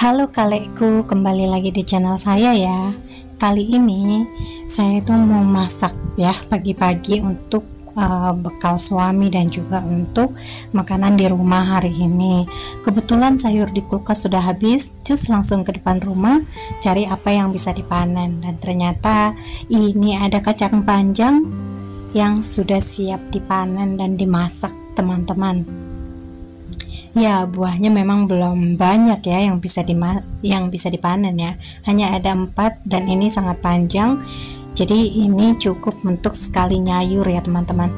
Halo kalekku, kembali lagi di channel saya ya. Kali ini saya tuh mau masak ya pagi-pagi untuk bekal suami dan juga untuk makanan di rumah hari ini. Kebetulan sayur di kulkas sudah habis, cus langsung ke depan rumah cari apa yang bisa dipanen, dan ternyata ini ada kacang panjang yang sudah siap dipanen dan dimasak teman-teman. Ya, buahnya memang belum banyak ya yang bisa dipanen ya. Hanya ada 4 dan ini sangat panjang. Jadi ini cukup untuk sekali nyayur ya teman-teman.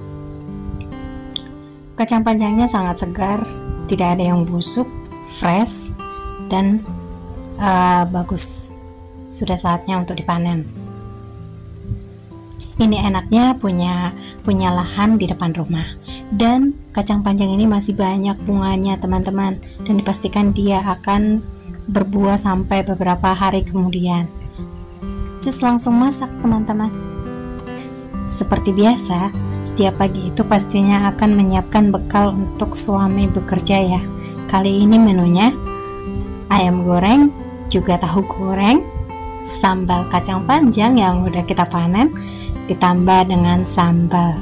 Kacang panjangnya sangat segar, tidak ada yang busuk, fresh dan bagus. Sudah saatnya untuk dipanen. Ini enaknya punya lahan di depan rumah. Dan kacang panjang ini masih banyak bunganya teman-teman, dan dipastikan dia akan berbuah sampai beberapa hari kemudian. Just langsung masak teman-teman. Seperti biasa, setiap pagi itu pastinya akan menyiapkan bekal untuk suami bekerja ya. Kali ini menunya ayam goreng, juga tahu goreng, sambal kacang panjang yang udah kita panen, ditambah dengan sambal.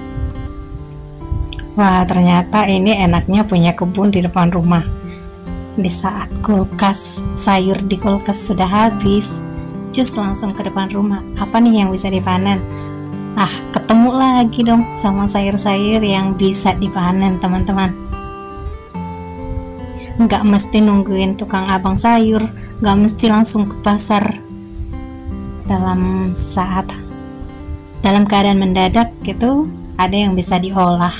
Wah, ternyata ini enaknya punya kebun di depan rumah. Di saat sayur di kulkas sudah habis, cus langsung ke depan rumah. Apa nih yang bisa dipanen? Ketemu lagi dong sama sayur-sayur yang bisa dipanen teman-teman. Nggak mesti nungguin tukang abang sayur, nggak mesti langsung ke pasar. Dalam keadaan mendadak gitu, ada yang bisa diolah.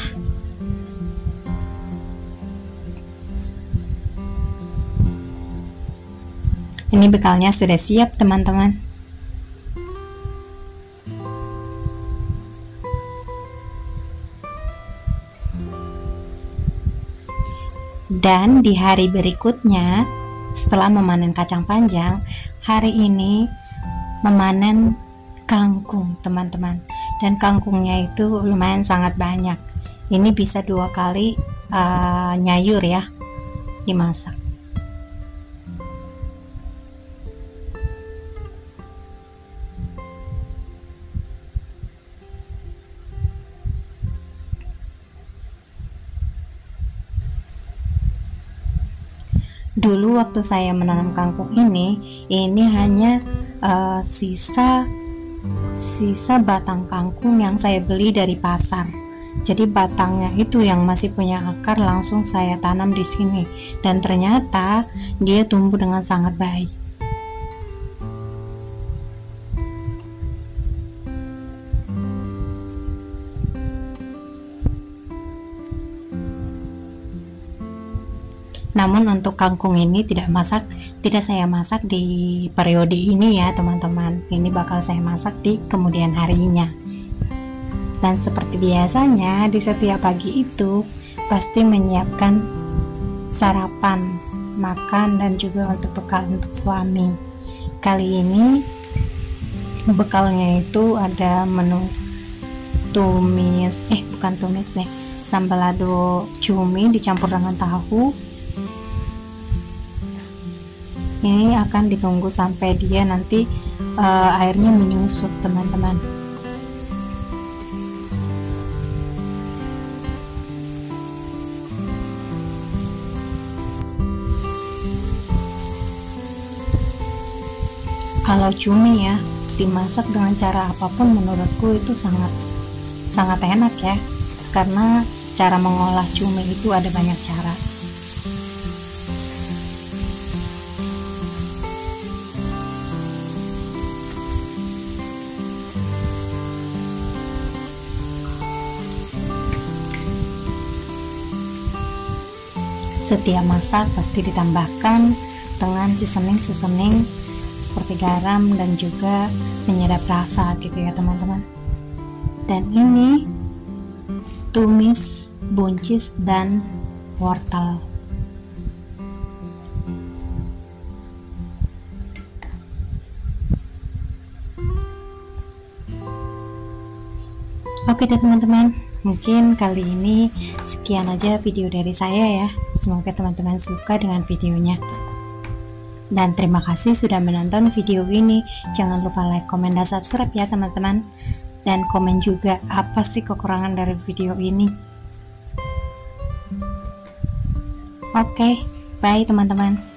Ini bekalnya sudah siap teman-teman. Dan di hari berikutnya, setelah memanen kacang panjang, hari ini memanen kangkung teman-teman. Dan kangkungnya itu lumayan sangat banyak. Ini bisa 2 kali nyayur ya, dimasak. Dulu waktu saya menanam kangkung ini hanya sisa batang kangkung yang saya beli dari pasar. Jadi batangnya itu yang masih punya akar langsung saya tanam di sini, dan ternyata dia tumbuh dengan sangat baik. Namun untuk kangkung ini tidak saya masak di periode ini ya teman-teman. Ini bakal saya masak di kemudian harinya. Dan seperti biasanya di setiap pagi itu pasti menyiapkan sarapan, makan, dan juga untuk bekal untuk suami. Kali ini bekalnya itu ada menu sambal lado cumi dicampur dengan tahu. Ini akan ditunggu sampai dia nanti airnya menyusut teman-teman. Kalau cumi ya dimasak dengan cara apapun menurutku itu sangat enak ya, karena cara mengolah cumi itu ada banyak cara. Setiap masak pasti ditambahkan dengan seasoning seperti garam dan juga penyedap rasa gitu ya teman-teman. Dan ini tumis buncis dan wortel. Oke deh teman-teman, mungkin kali ini sekian aja video dari saya ya. Semoga teman-teman suka dengan videonya. Dan terima kasih sudah menonton video ini. Jangan lupa like, komen, dan subscribe ya teman-teman. Dan komen juga apa sih kekurangan dari video ini. Oke, bye teman-teman.